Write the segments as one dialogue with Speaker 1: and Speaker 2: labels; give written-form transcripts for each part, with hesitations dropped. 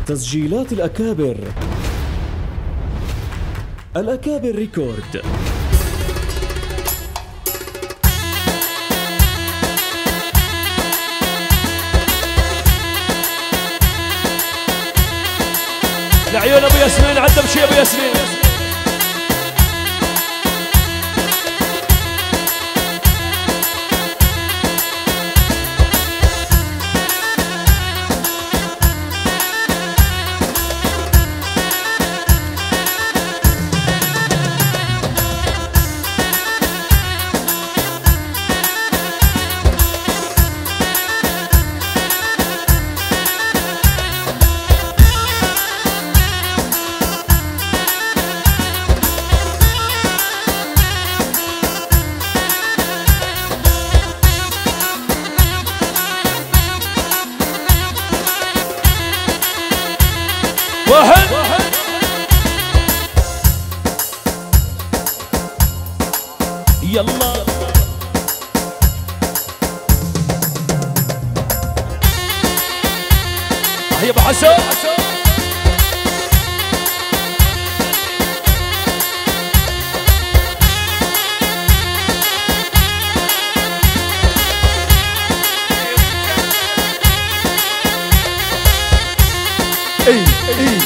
Speaker 1: تسجيلات الأكابر. الأكابر ريكورد.
Speaker 2: لعيون ابو ياسمين، عدم شي ابو ياسمين. واحد يلا يا ابو حسن. اي اي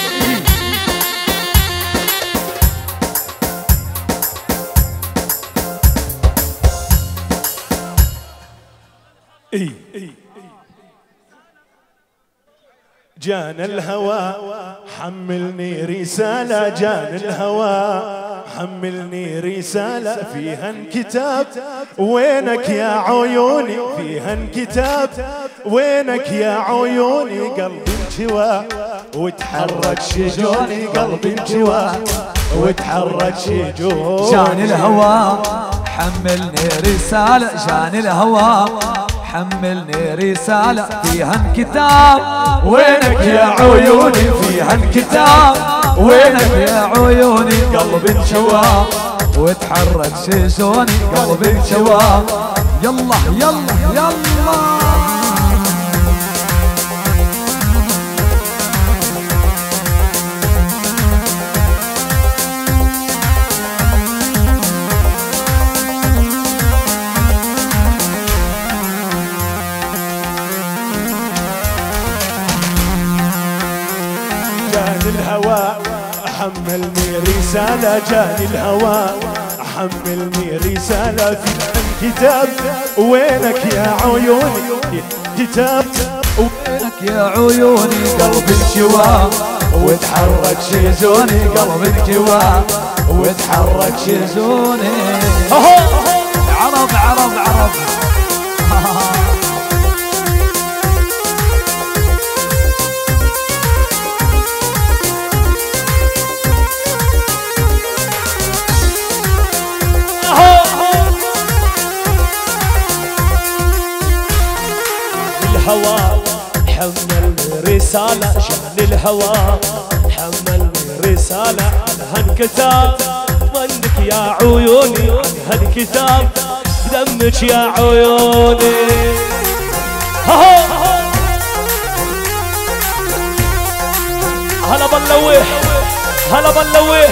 Speaker 3: جانا الهوى حملني رسالة، جانا الهوى حملني رسالة فيها انكتاب وينك يا عيوني، فيها انكتاب وينك يا عيوني. قلبي انجوى وتحرك شجوني، قلبي انجوى وتحرك شجوني.
Speaker 4: جاني الهوى حملني رسالة، جاني الهوى حملني رسالة فيها انكتاب وينك يا عيوني، فيها انكتاب وينك يا عيوني. قلبي انشوى وتحرك شجوني، قلبي انشوى. يلا يلا يلا
Speaker 3: جاني الهوى حملني رسالة، جاني الهوى حملني رسالة في كتاب وينك يا عيوني، كتاب
Speaker 4: وينك يا عيوني. قلبي انشوى وتحرك شجوني، قلبي انشوى وتحرك شجوني. عرب عرب عرب
Speaker 2: الهوى حملني رسالة، شان الهوى حملني رسالة عن هالكتاب ظنك يا عيوني، عن هالكتاب دمك يا عيوني. هلا بنلوح هلا بنلوح.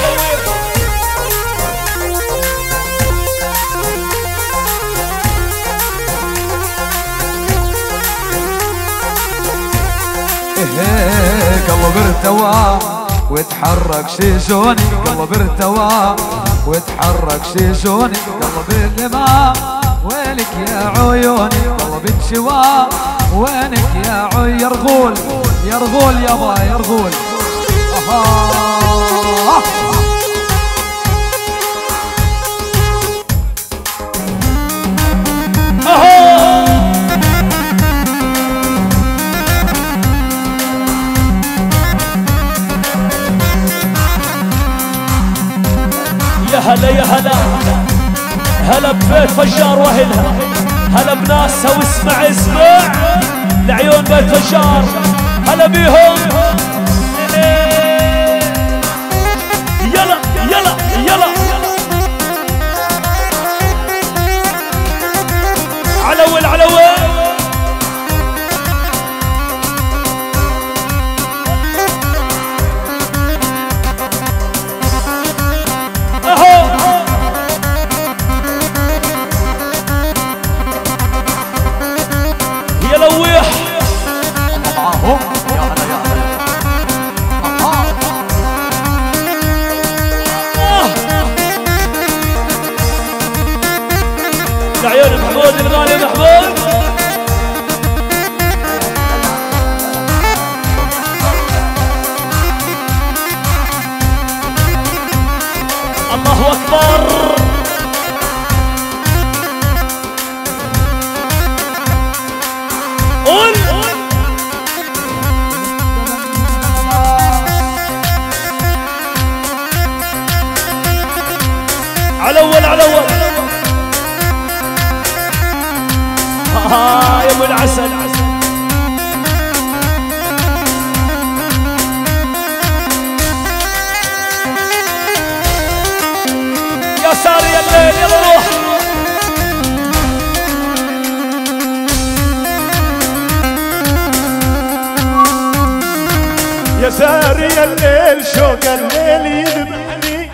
Speaker 4: قلب ارتوى وتحرك شجوني، قلب ارتوى وتحرك شجوني. قلب اللماء وينك يا عيوني، قلب انشوى وينك يا عيوني. يرغول يرغول يابا يرغول.
Speaker 2: يا هلا يا هلا هلا ببيت فجار واهلها، هلا بناسها واسمع اسمع لعيون بيت فجار، هلا بيهم. يلا يلا يلا علول علول. الله أكبر. قول على أول على أول. يا أبو العسل. يا ساري يا الليل يلا روح.
Speaker 3: يا ساري يا الليل شوق الليل يذبحني.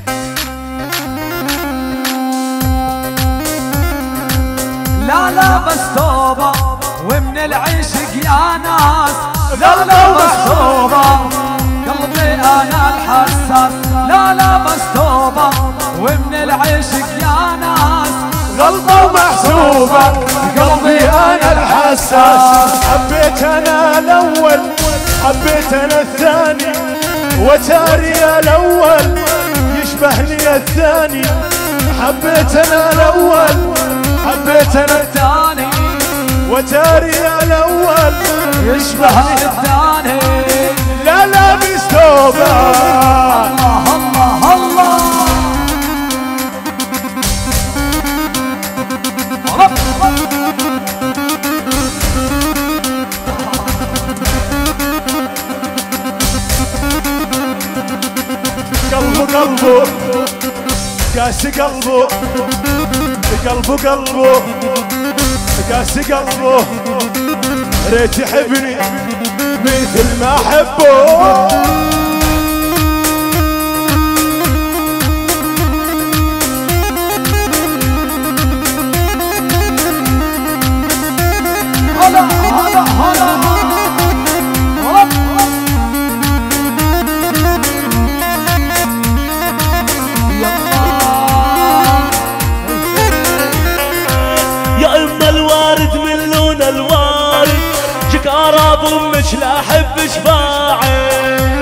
Speaker 4: لا لا بس توبة ومن العشق يا ناس. لا لا بس توبة قلبي أنا الحساس. لا لا بس توبة ومن العشق يا ناس.
Speaker 3: غلطة ومحسوبة قلبي أنا الحساس. حبيت أنا الأول حبيت أنا الثاني وتاري الأول يشبهني الثاني. حبيت أنا الأول حبيت أنا
Speaker 4: الثاني
Speaker 3: وتاري الأول
Speaker 4: يشبهني الثاني.
Speaker 3: لا لا بستوبة.
Speaker 4: الله الله الله.
Speaker 3: قلبه قلبه قاسي قلبه قلبه قلبه قاسي قلبه. ريت يحبني مثل ما احبه.
Speaker 4: هلا هلا هلا.
Speaker 2: يا اما الوارد من لون الوارد شكارة بامك لا احب شفاعي.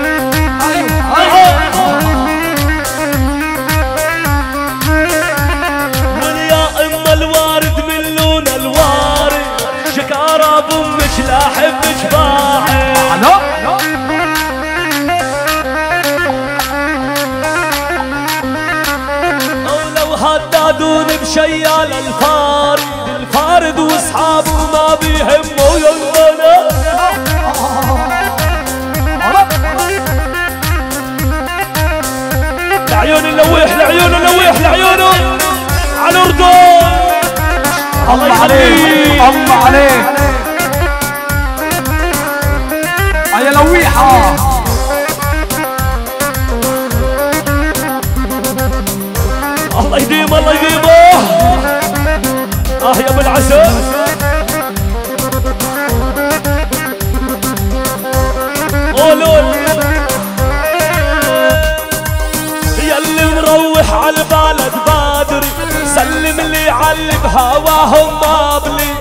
Speaker 2: ويا اما الوارد من لون الوارد شكارة بامك لا احب شفاعي. ولو هدادون بشيال الفارد واصحابه ما بيهموا يلا. لعيون اللويح لعيون اللويح لعيونه على الاردن.
Speaker 4: الله عليك الله عليك. يا لويحة.
Speaker 2: الله يديمه الله يديمه. يا ابو العسل. قولوا يا اللي مروح على البلد بادري سلم لي على بهواهم مابلي.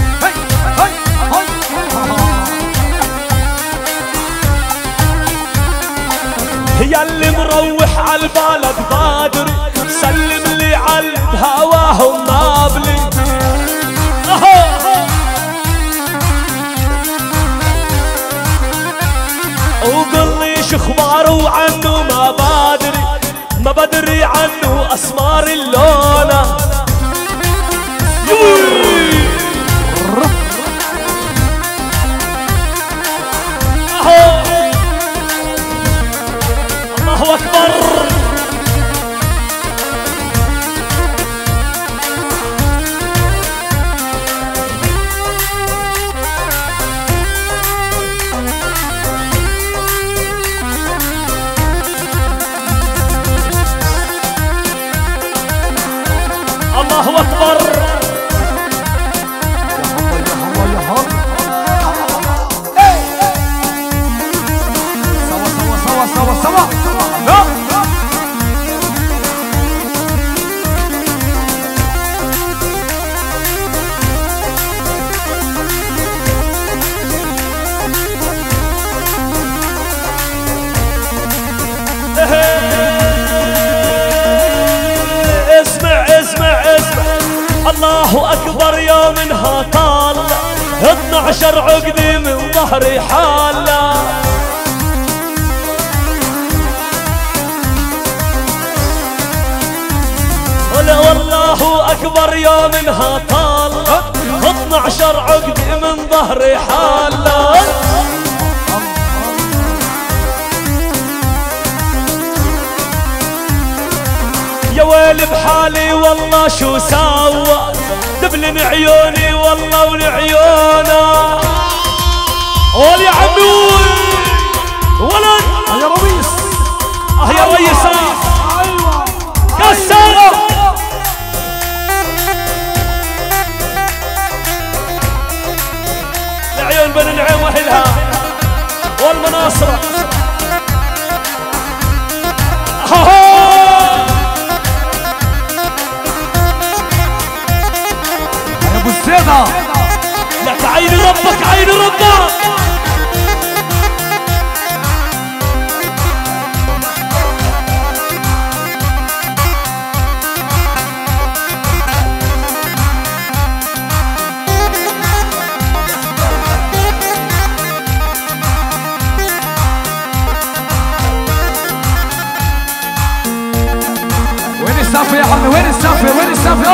Speaker 2: يا اللي مروح على البلد بادري سلم لي على بهواهم مابلي. وقل لي شخباره عنه ما بدري عنه اسمار اللونة. الله اكبر. انعشر عقدي من ظهري حاله. ولا والله اكبر يوم انها طال 12 عقدي من ظهري حاله. يا ويلي بحالي والله شو ساوى دبلن عيوني والله ولعيونه. قول يا عمي ولد
Speaker 4: يا رئيس
Speaker 2: يا ريس
Speaker 4: ايوه
Speaker 2: كسره. العيون بن نعيم واهلها والمناصره.
Speaker 4: يا ابو الزينه
Speaker 2: لك عين ربك عين ربك.
Speaker 4: وين السافي يا عمي وين السافي وين السافي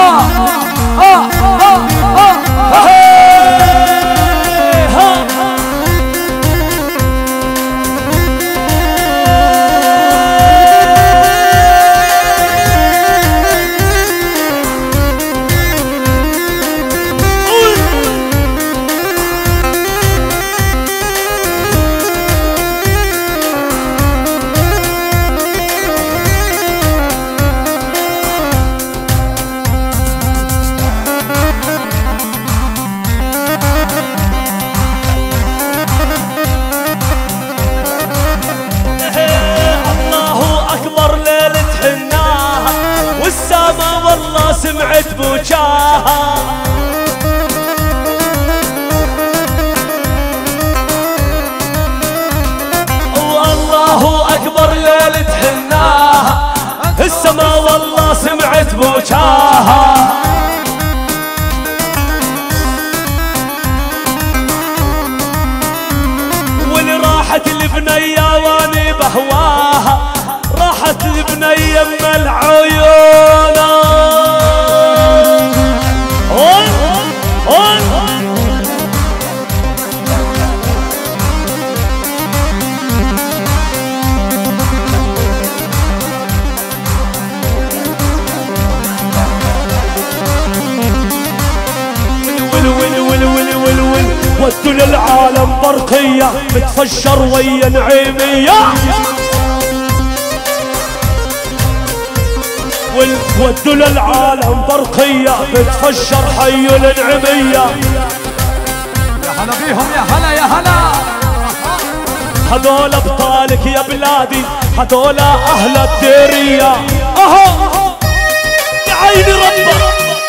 Speaker 4: والله سمعت بوجاها. والله اكبر ليلة حناها السما والله سمعت بوجاها. واللي راحت البنية واني بهواها راحت البنية من العيون. ودوا للعالم برقية بتفجر ويا نعيمية. ودوا للعالم برقية بتفجر حي النعيمية. يا هلا بيهم يا هلا يا هلا.
Speaker 2: هذول ابطالك يا بلادي هذول اهل الديرية. اهو يا عيني ربك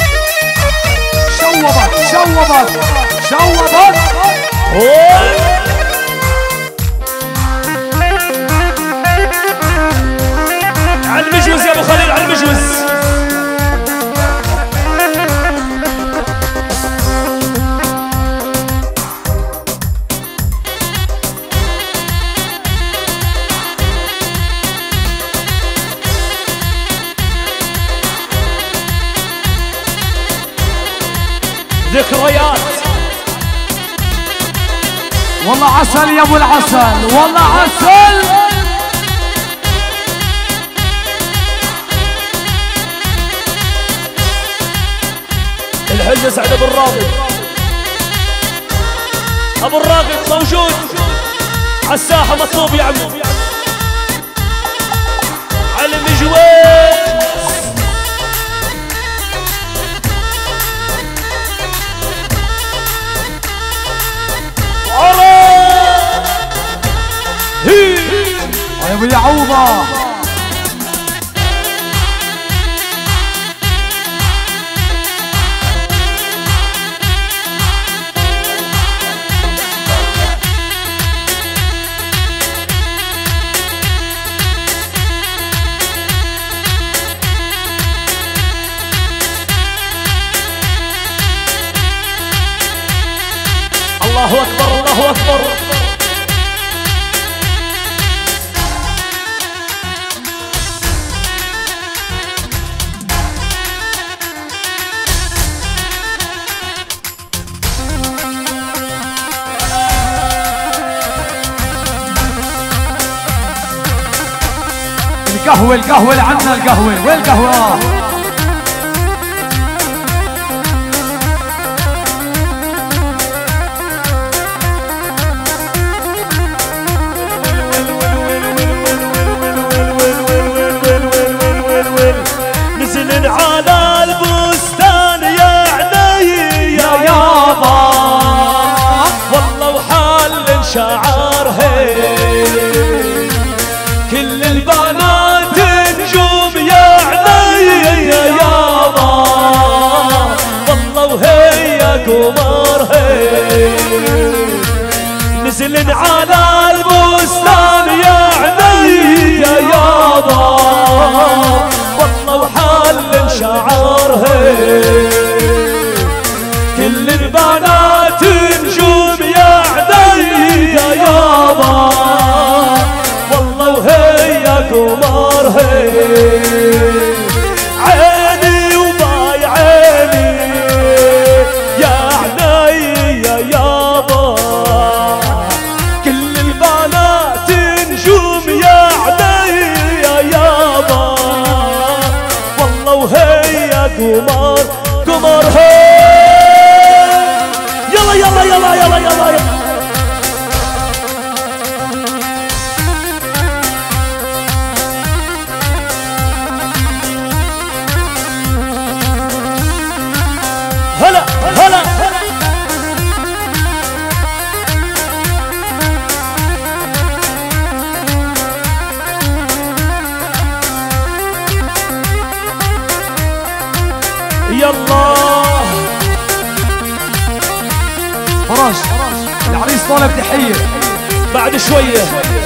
Speaker 4: شوبت شوبت شوبت.
Speaker 2: على المجوز يا ابو خليل على المجوز. ذكريات
Speaker 4: والله عسل يا ابو العسل والله عسل.
Speaker 2: الحجة سعد ابو الراغب. ابو الراغب موجود على الساحة مطلوب يا عمو. على المجوز
Speaker 4: يا ابو يعوضة.
Speaker 2: الله الله أكبر.
Speaker 4: القهوة القهوة عنا القهوة، وين القهوة؟
Speaker 2: نزل على البستان يا عيني يا يابا، والله وحال شعار كل البنات نجوم يا عيني يا يابا، والله وهي قمر نزل على البستان يا عيني يا يابا، والله وحال شعار كل البنات نجوم يا عيني يا يابا، والله وهي قمر عيني وباي عيني يا عيني يا يابا، كل البنات نجوم يا عيني يا يابا، والله وهي قمر قمر يلا يلا يلا يلا يلا, يلا. هلا هلا يلا
Speaker 4: فراش العريس طالب تحية
Speaker 2: بعد شوية.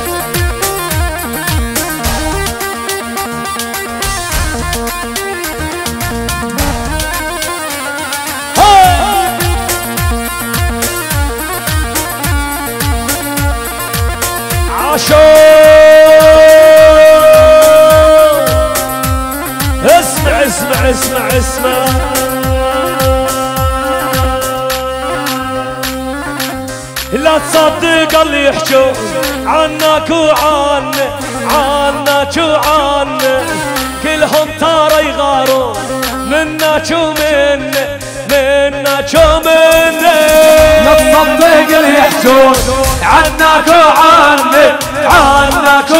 Speaker 2: اسمع اسمع اسمع اسمع لا تصدق اللي يحجوا عنك عنك وعنك كلهم ترى يغارون منك ومنك
Speaker 4: لا تصدق اللي يحجون عنك وعنك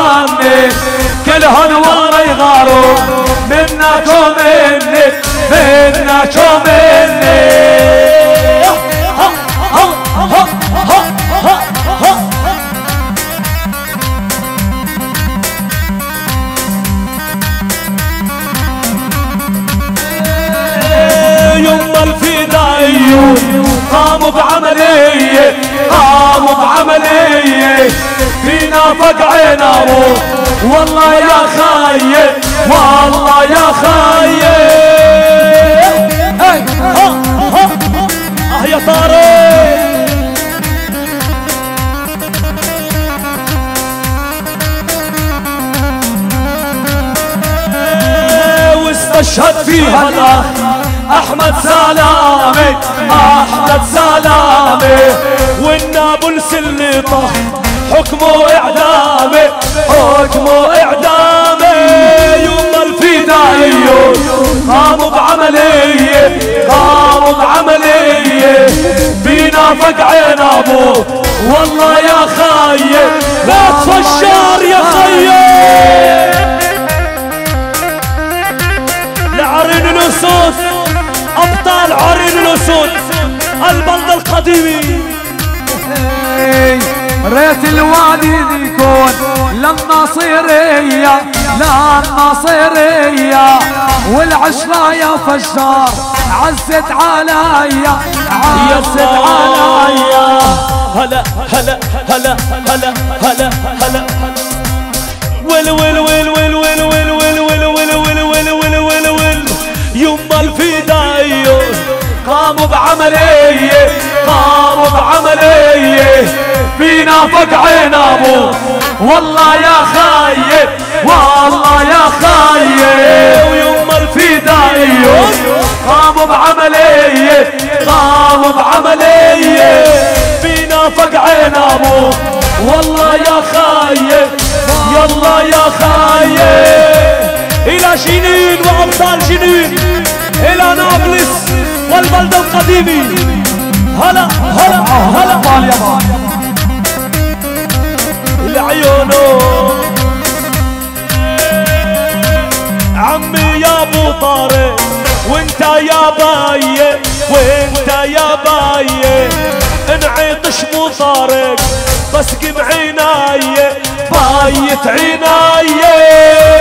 Speaker 4: كلهم ورا يغارون منك ومنك
Speaker 2: يما الفدائيون قاموا بعملية فينا فقع نارو والله يا خايب والله يا خايب يا طارق واستشهد فيها الاخ احمد سلامي والنابلس اللي طاح حكمه اعدامي يوم الفدائيون قاموا بعملية فينا فقع نابو والله يا خايب لا تفشر يا خيب لعرين الاسود ابطال عرين الاسود البلد القديمي
Speaker 4: ريت الوادي يكون للناصرية والعشرة يا فجار عزت عليا
Speaker 2: هلا هلا هلا هلا هلا هلا ويل ويل ويل ويل ويل ويل ويل ويل ويل ويل ويل ويل ويل ويل يما الفدائيون قاموا بعملية
Speaker 4: فينا فقعين ابو والله يا خايب والله يا خايب
Speaker 2: ويما
Speaker 4: الفدائيون قاموا بعملية قاموا بعملية
Speaker 2: فينا فقعين ابو والله يا خايب يلا يا خايب الى جنين وابطال جنين الى نابلس والبلدة القديمة هلا هلا هلا العيونو عمي يا ابو طارق وانت يا بايه وانت يا بايه انعطش مو طارق بس قم عنايه بايت عنايه